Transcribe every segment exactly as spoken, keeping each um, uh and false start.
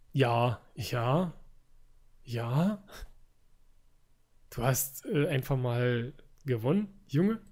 Ja, ja, ja. Du hast äh, einfach mal gewonnen, Junge.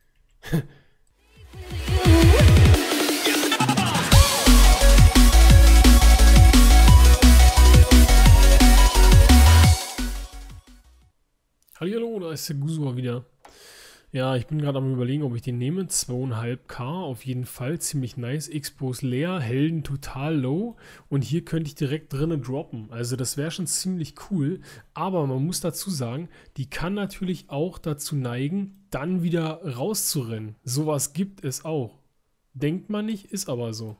Hallihallo, da ist der Gusua wieder. Ja, ich bin gerade am Überlegen, ob ich den nehme. zwei Komma fünf K auf jeden Fall. Ziemlich nice. Expos leer, Helden total low. Und hier könnte ich direkt drinnen droppen. Also das wäre schon ziemlich cool. Aber man muss dazu sagen, die kann natürlich auch dazu neigen, dann wieder rauszurennen. Sowas gibt es auch. Denkt man nicht, ist aber so.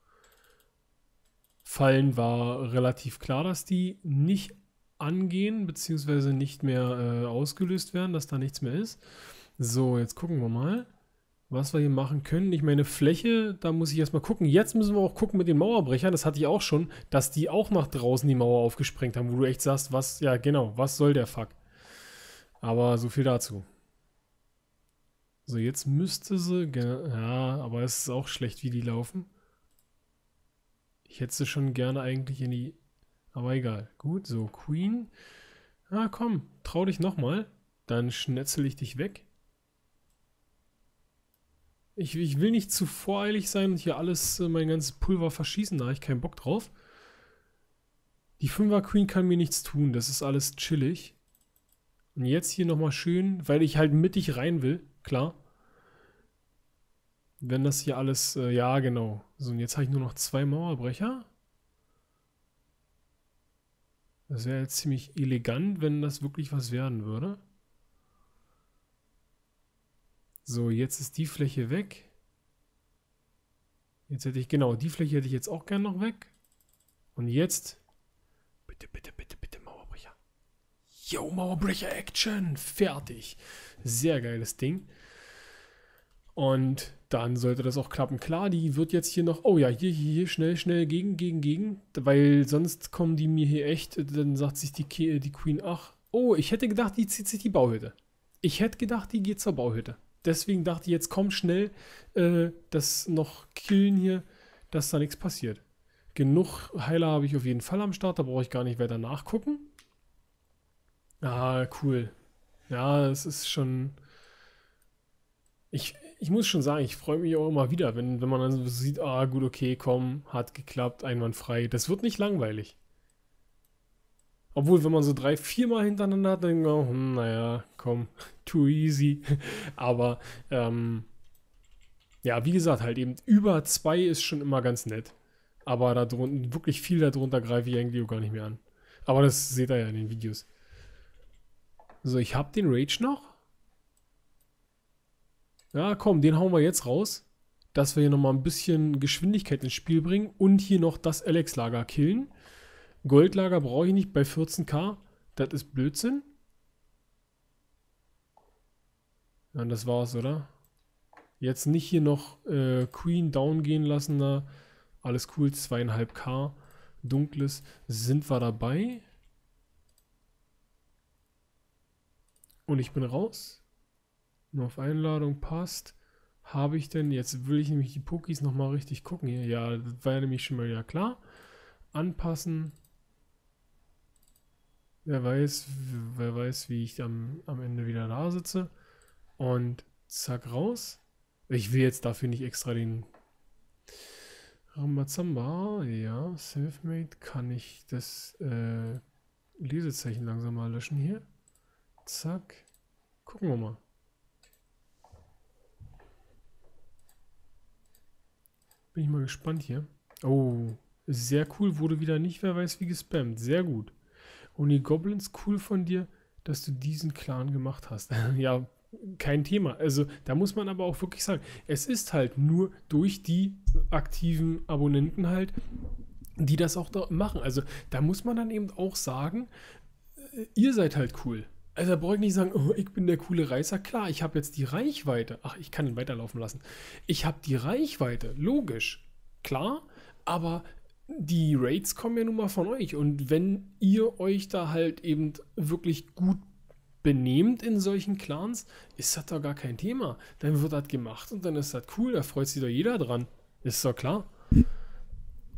Fallen war relativ klar, dass die nicht angehen, beziehungsweise nicht mehr äh, ausgelöst werden, dass da nichts mehr ist. So, jetzt gucken wir mal, was wir hier machen können. Ich meine, Fläche, da muss ich erstmal gucken. Jetzt müssen wir auch gucken mit den Mauerbrechern. Das hatte ich auch schon, dass die auch nach draußen die Mauer aufgesprengt haben, wo du echt sagst, was, ja genau, was soll der Fuck? Aber so viel dazu. So, jetzt müsste sie, ja, aber es ist auch schlecht, wie die laufen. Ich hätte sie schon gerne eigentlich in die, aber egal. Gut, so, Queen. Ah, komm, trau dich nochmal. Dann schnetzel ich dich weg. Ich, ich will nicht zu voreilig sein und hier alles, äh, mein ganzes Pulver verschießen, da habe ich keinen Bock drauf. Die Fünfer Queen kann mir nichts tun, das ist alles chillig. Und jetzt hier nochmal schön, weil ich halt mittig rein will, klar. Wenn das hier alles, äh, ja genau. So, und jetzt habe ich nur noch zwei Mauerbrecher. Das wäre jetzt ziemlich elegant, wenn das wirklich was werden würde. So, jetzt ist die Fläche weg. Jetzt hätte ich, genau, die Fläche hätte ich jetzt auch gern noch weg. Und jetzt, bitte, bitte, bitte, bitte, Mauerbrecher. Yo, Mauerbrecher Action, fertig. Sehr geiles Ding. Und dann sollte das auch klappen. Klar, die wird jetzt hier noch, oh ja, hier, hier, hier, schnell, schnell, gegen, gegen, gegen. Weil sonst kommen die mir hier echt, dann sagt sich die, die Queen, ach, oh, ich hätte gedacht, die zieht sich die Bauhütte. Ich hätte gedacht, die geht zur Bauhütte. Deswegen dachte ich, jetzt komm schnell, äh, das noch killen hier, dass da nichts passiert. Genug Heiler habe ich auf jeden Fall am Start, da brauche ich gar nicht weiter nachgucken. Ah, cool. Ja, das ist schon... Ich, ich muss schon sagen, ich freue mich auch immer wieder, wenn, wenn man dann so sieht, ah gut, okay, komm, hat geklappt, einwandfrei. Das wird nicht langweilig. Obwohl, wenn man so drei, viermal hintereinander hat, dann denkt man, hm, naja, komm, too easy. Aber, ähm, ja, wie gesagt, halt eben über zwei ist schon immer ganz nett. Aber da drunten, wirklich viel darunter greife ich eigentlich auch gar nicht mehr an. Aber das seht ihr ja in den Videos. So, ich habe den Rage noch. Ja, komm, den hauen wir jetzt raus. Dass wir hier nochmal ein bisschen Geschwindigkeit ins Spiel bringen. Und hier noch das Alex-Lager killen. Goldlager brauche ich nicht bei vierzehn K. Das ist Blödsinn. Ja, das war's, oder? Jetzt nicht hier noch äh, Queen down gehen lassen. Da. Alles cool, zwei Komma fünf K. Dunkles. Sind wir dabei? Und ich bin raus. Nur auf Einladung passt. Habe ich denn, jetzt will ich nämlich die Pokis nochmal richtig gucken hier. Ja, das war ja nämlich schon mal ja klar. Anpassen. Wer weiß, wer weiß, wie ich am, am Ende wieder da sitze. Und zack, raus. Ich will jetzt dafür nicht extra den Ramazamba. Ja, Selfmade. Kann ich das äh, Lesezeichen langsam mal löschen hier. Zack. Gucken wir mal. Bin ich mal gespannt hier. Oh, sehr cool. Wurde wieder nicht, wer weiß wie gespammt. Sehr gut. Und die Goblins, cool von dir, dass du diesen Clan gemacht hast. Ja, kein Thema. Also da muss man aber auch wirklich sagen, es ist halt nur durch die aktiven Abonnenten halt, die das auch da machen. Also da muss man dann eben auch sagen, ihr seid halt cool. Also da brauche ich nicht sagen, oh, ich bin der coole Reißer. Klar, ich habe jetzt die Reichweite. Ach, ich kann ihn weiterlaufen lassen. Ich habe die Reichweite, logisch. Klar, aber die Raids kommen ja nun mal von euch. Und wenn ihr euch da halt eben wirklich gut benehmt in solchen Clans, ist das doch gar kein Thema. Dann wird das gemacht und dann ist das cool. Da freut sich doch jeder dran. Ist doch klar.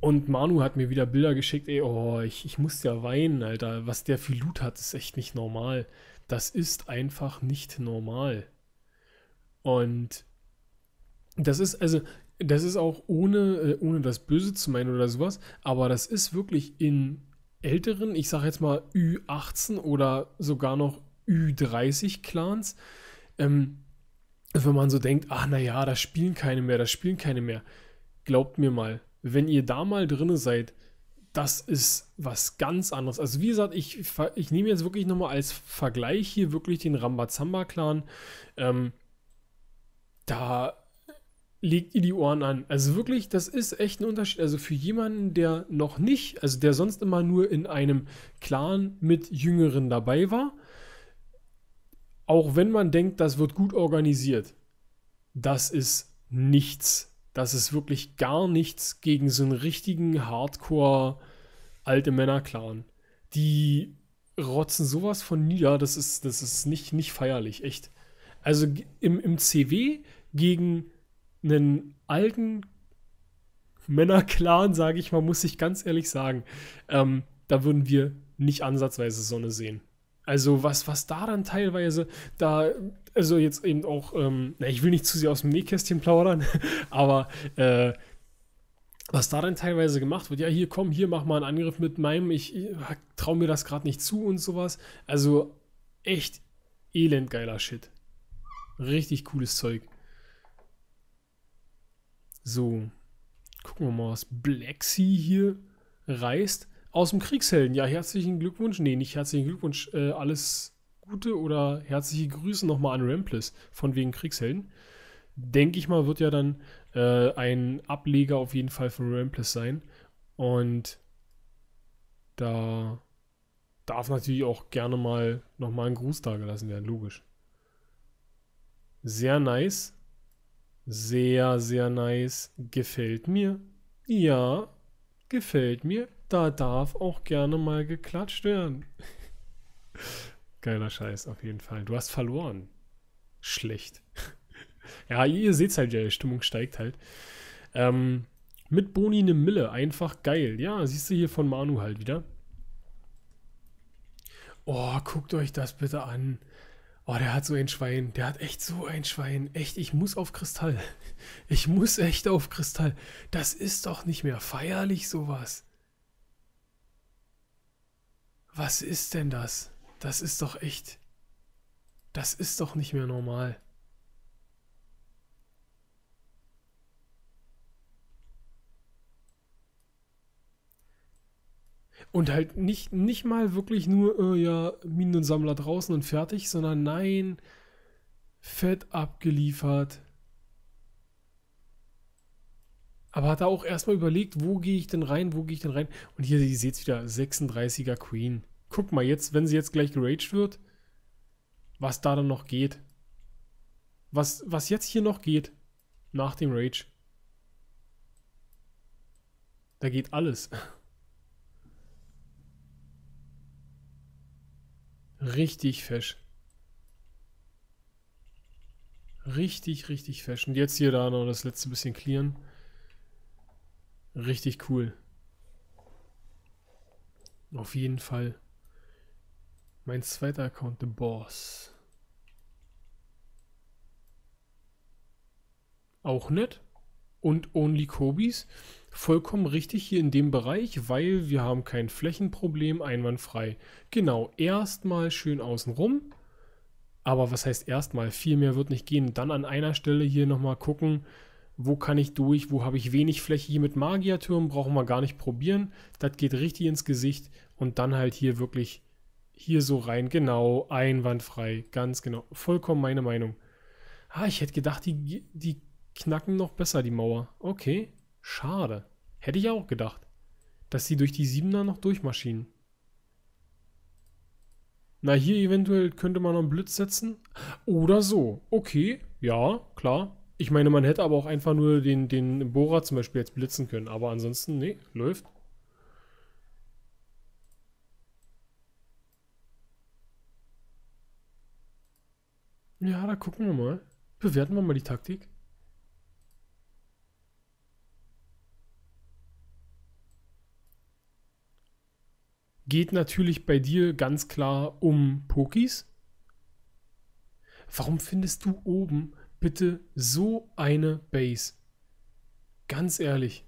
Und Manu hat mir wieder Bilder geschickt, ey, oh, ich, ich muss ja weinen, Alter. Was der für Loot hat, ist echt nicht normal. Das ist einfach nicht normal. Und das ist, also, das ist auch ohne, äh, ohne das Böse zu meinen oder sowas, aber das ist wirklich in älteren, ich sag jetzt mal Ü achtzehn oder sogar noch Ü dreißig Clans, ähm, wenn man so denkt, ach naja, da spielen keine mehr, da spielen keine mehr. Glaubt mir mal, wenn ihr da mal drinne seid, das ist was ganz anderes. Also wie gesagt, ich, ich nehme jetzt wirklich nochmal als Vergleich hier wirklich den Rambazamba-Clan. Ähm, da legt ihr die Ohren an. Also wirklich, das ist echt ein Unterschied. Also für jemanden, der noch nicht, also der sonst immer nur in einem Clan mit Jüngeren dabei war, auch wenn man denkt, das wird gut organisiert, das ist nichts. Das ist wirklich gar nichts gegen so einen richtigen Hardcore alte Männer-Clan. Die rotzen sowas von nieder, das ist, das ist nicht, nicht feierlich, echt. Also im, im C W gegen einen alten Männer-Clan, sage ich mal, muss ich ganz ehrlich sagen, ähm, da würden wir nicht ansatzweise Sonne sehen. Also was, was da dann teilweise, da, also jetzt eben auch, ähm, na, ich will nicht zu sehr aus dem Nähkästchen plaudern, aber äh, was da dann teilweise gemacht wird, ja, hier komm, hier mach mal einen Angriff mit meinem, ich, ich traue mir das gerade nicht zu und sowas. Also echt elendgeiler Shit. Richtig cooles Zeug. So, gucken wir mal, was Black Sea hier reißt. Aus dem Kriegshelden. Ja, herzlichen Glückwunsch. Nee, nicht herzlichen Glückwunsch. Äh, alles Gute oder herzliche Grüße nochmal an Rampless von wegen Kriegshelden. Denke ich mal, wird ja dann äh, ein Ableger auf jeden Fall von Rampless sein. Und da darf natürlich auch gerne mal nochmal ein Gruß da gelassen werden, logisch. Sehr nice. Sehr, sehr nice. Gefällt mir. Ja, gefällt mir. Da darf auch gerne mal geklatscht werden. Geiler Scheiß, auf jeden Fall. Du hast verloren. Schlecht. Ja, ihr seht halt, ja, die Stimmung steigt halt. Ähm, mit Boni eine Mille, einfach geil. Ja, siehst du hier von Manu halt wieder. Oh, guckt euch das bitte an. Oh, der hat so ein Schwein. Der hat echt so ein Schwein. Echt, ich muss auf Kristall. Ich muss echt auf Kristall. Das ist doch nicht mehr feierlich, sowas. Was ist denn das? Das ist doch echt. Das ist doch nicht mehr normal. Und halt nicht, nicht mal wirklich nur, äh, ja, Minensammler draußen und fertig, sondern nein, fett abgeliefert. Aber hat er auch erstmal überlegt, wo gehe ich denn rein, wo gehe ich denn rein? Und hier, ihr seht wieder, sechsunddreißiger Queen. Guck mal jetzt, wenn sie jetzt gleich geraged wird, was da dann noch geht. Was, was jetzt hier noch geht, nach dem Rage. Da geht alles. Richtig fesch. Richtig, richtig fesch. Und jetzt hier da noch das letzte bisschen clearen. Richtig cool. Auf jeden Fall. Mein zweiter Account, The Boss. Auch nett. Und Only Kobis. Vollkommen richtig hier in dem Bereich, weil wir haben kein Flächenproblem, einwandfrei. Genau, erstmal schön außenrum. Aber was heißt erstmal? Viel mehr wird nicht gehen. Dann an einer Stelle hier nochmal gucken, wo kann ich durch, wo habe ich wenig Fläche. Hier mit Magiertürmen brauchen wir gar nicht probieren. Das geht richtig ins Gesicht. Und dann halt hier wirklich hier so rein. Genau, einwandfrei. Ganz genau. Vollkommen meine Meinung. Ah, ich hätte gedacht, die, die knacken noch besser, die Mauer. Okay, schade. Hätte ich auch gedacht, dass sie durch die Siebener noch durchmaschinen. Na, hier eventuell könnte man noch einen Blitz setzen. Oder so. Okay, ja, klar. Ich meine, man hätte aber auch einfach nur den, den Bohrer zum Beispiel jetzt blitzen können. Aber ansonsten, nee, läuft. Ja, da gucken wir mal. Bewerten wir mal die Taktik. Geht natürlich bei dir ganz klar um Pokis. Warum findest du oben bitte so eine Base? Ganz ehrlich.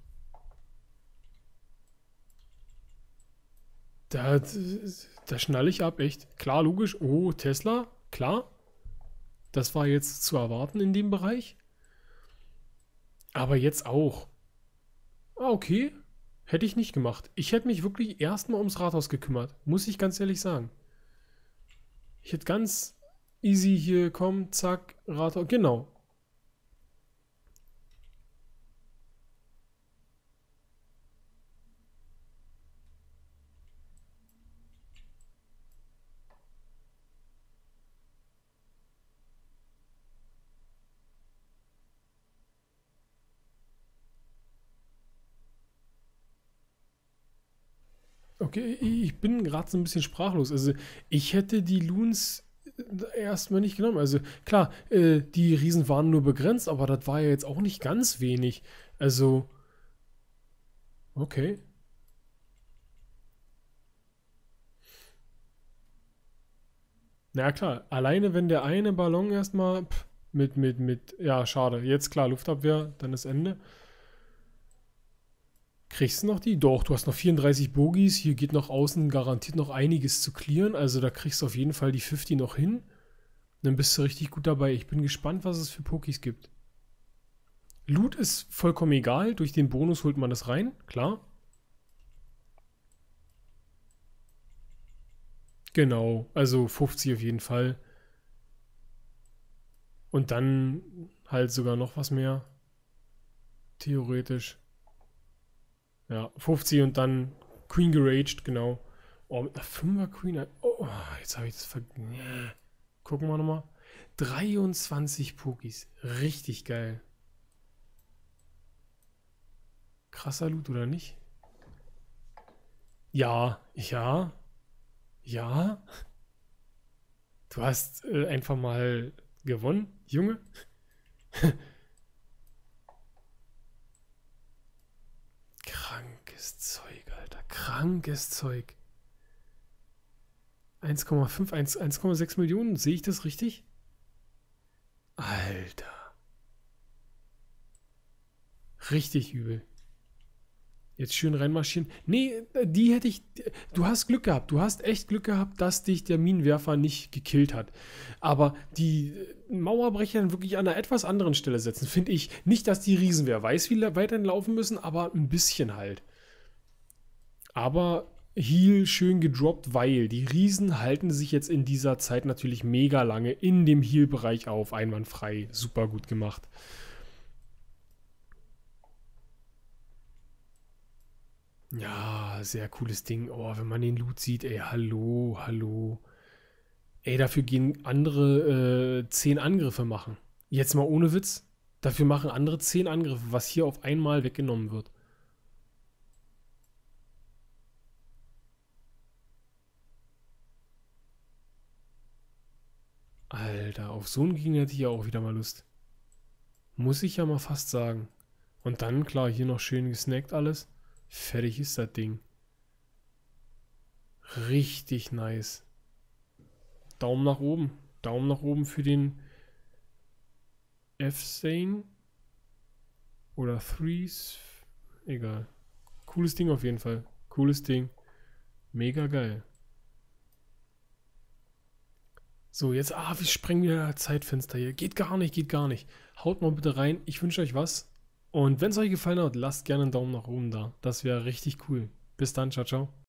Da, da schnalle ich ab, echt. Klar, logisch. Oh, Tesla, klar. Das war jetzt zu erwarten in dem Bereich. Aber jetzt auch. Ah, okay. Hätte ich nicht gemacht. Ich hätte mich wirklich erstmal ums Rathaus gekümmert. Muss ich ganz ehrlich sagen. Ich hätte ganz easy hier, komm, zack, Rathaus. Genau. Okay, ich bin gerade so ein bisschen sprachlos. Also, ich hätte die Loons erstmal nicht genommen. Also, klar, äh, die Riesen waren nur begrenzt, aber das war ja jetzt auch nicht ganz wenig. Also, okay. Na ja, klar, alleine wenn der eine Ballon erstmal pff, mit, mit, mit, ja, schade. Jetzt klar, Luftabwehr, dann ist Ende. Kriegst du noch die? Doch, du hast noch vierunddreißig Bogies. Hier geht noch außen garantiert noch einiges zu clearen. Also da kriegst du auf jeden Fall die fünfzig noch hin. Dann bist du richtig gut dabei. Ich bin gespannt, was es für Pokis gibt. Loot ist vollkommen egal. Durch den Bonus holt man das rein, klar. Genau, also fünfzig auf jeden Fall. Und dann halt sogar noch was mehr. Theoretisch. Ja, fünfzig und dann Queen geraged, genau. Oh, mit einer fünfer Queen. Oh, jetzt habe ich das vergessen. Yeah. Gucken wir nochmal. dreiundzwanzig Pokis. Richtig geil. Krasser Loot, oder nicht? Ja, ja, ja. Du hast äh, einfach mal gewonnen, Junge. Krankes Zeug, Alter. Krankes Zeug. eins Komma fünf, eins Komma sechs Millionen, sehe ich das richtig? Alter. Richtig übel. Jetzt schön reinmarschieren. Nee, die hätte ich. Du hast Glück gehabt. Du hast echt Glück gehabt, dass dich der Minenwerfer nicht gekillt hat. Aber die Mauerbrecher dann wirklich an einer etwas anderen Stelle setzen, finde ich. Nicht, dass die Riesen, wer weiß, wie weiterhin laufen müssen, aber ein bisschen halt. Aber Heal schön gedroppt, weil die Riesen halten sich jetzt in dieser Zeit natürlich mega lange in dem Heal-Bereich auf. Einwandfrei. Super gut gemacht. Ja, sehr cooles Ding. Oh, wenn man den Loot sieht, ey, hallo, hallo. Ey, dafür gehen andere äh, zehn Angriffe machen. Jetzt mal ohne Witz. Dafür machen andere zehn Angriffe, was hier auf einmal weggenommen wird. Alter, auf so einen Gegner hätte ich ja auch wieder mal Lust. Muss ich ja mal fast sagen. Und dann, klar, hier noch schön gesnackt alles. Fertig ist das Ding. Richtig nice. Daumen nach oben. Daumen nach oben für den F-Sane. Oder Threes. Egal. Cooles Ding auf jeden Fall. Cooles Ding. Mega geil. So, jetzt, ah, wir sprengen wieder das Zeitfenster hier. Geht gar nicht, geht gar nicht. Haut mal bitte rein. Ich wünsche euch was. Und wenn es euch gefallen hat, lasst gerne einen Daumen nach oben da. Das wäre richtig cool. Bis dann, ciao, ciao.